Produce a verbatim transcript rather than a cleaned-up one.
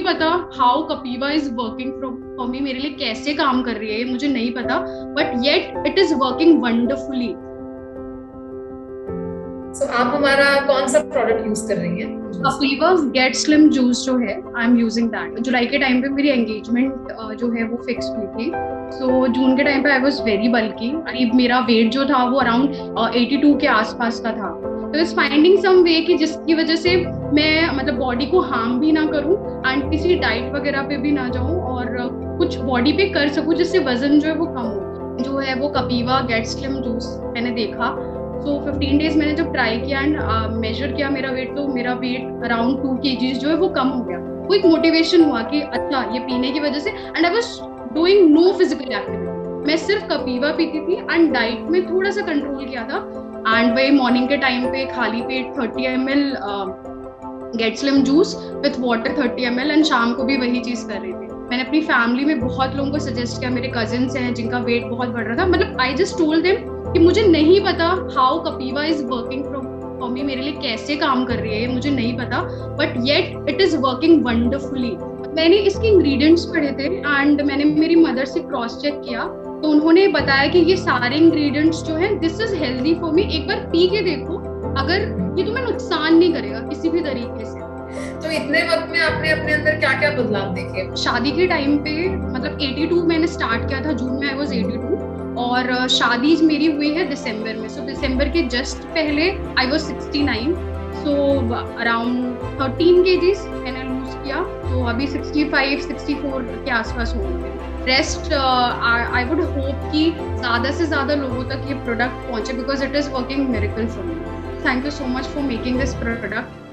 पता how Kapiva is working for me, मेरे लिए कैसे काम कर रही है मुझे नहीं पता, but yet it is working wonderfully. so, आप हमारा कौन सा प्रोडक्ट यूज कर रही हैं? कपीवा गेट स्लिम जूस जो है आई एम यूजिंग दैट। जुलाई के टाइम पे मेरी एंगेजमेंट जो है वो फिक्स हुई थी, सो so, जून के टाइम पे आई वाज वेरी बल्की, करीब मेरा वेट जो था वो अराउंड एटी टू के आसपास का था। तो इज फाइंडिंग सम वे कि जिसकी वजह से मैं मतलब बॉडी को हार्म भी ना करूं एंड किसी डाइट वगैरह पे भी ना जाऊं और कुछ बॉडी पे कर सकूं जिससे वजन जो है वो कम हो। जो है वो कपीवा गेट स्लिम जूस मैंने देखा, सो फिफ्टीन डेज मैंने जब ट्राई किया एंड मेजर किया मेरा वेट, तो मेरा वेट अराउंड टू केजीज जो है वो कम हो गया। वो एक मोटिवेशन हुआ कि अच्छा ये पीने की वजह से, and I was doing no physical activity, मैं सिर्फ कपीवा पीती थी एंड डाइट में थोड़ा सा कंट्रोल किया था। एंड वही मॉर्निंग के टाइम पे खाली पेट thirty M L get slim juice with water thirty M L, and शाम को भी वही चीज कर रही थी। मैंने अपनी फैमिली में बहुत लोगों को सजेस्ट किया, मेरे कजिन्स हैं जिनका वेट बहुत बढ़ रहा था, मतलब आई जस्ट टोल्ड देम कि मुझे नहीं पता how Kapiva is working for me, मेरे लिए कैसे काम कर रही है मुझे नहीं पता, but yet it is working wonderfully. मैंने इसके इंग्रेडिएंट्स पढ़े थे एंड मैंने मेरी मदर से क्रॉस चेक किया, तो उन्होंने बताया कि ये सारे इंग्रेडिएंट्स जो हैं this is healthy for me, एक बार पी के देखो, अगर ये तुम्हें नुकसान नहीं करेगा किसी भी तरीके से। तो इतने वक्त में आपने अपने अंदर क्या क्या बदलाव देखे? शादी के टाइम पे मतलब एटी टू मैंने स्टार्ट किया था, जून में आई वाज एटी टू, और शादी मेरी हुई है दिसंबर में, सो so, दिसंबर के जस्ट पहले I was sixty nine, so around thirteen kgs मैंने लूज किया, तो अभी सिक्सटी फाइव सिक्सटी फोर के आसपास होंगे। रेस्ट आई वुड होप कि ज़्यादा से ज़्यादा लोगों तक ये प्रोडक्ट पहुंचे because it is working miracle for me. Thank you so much for making this product.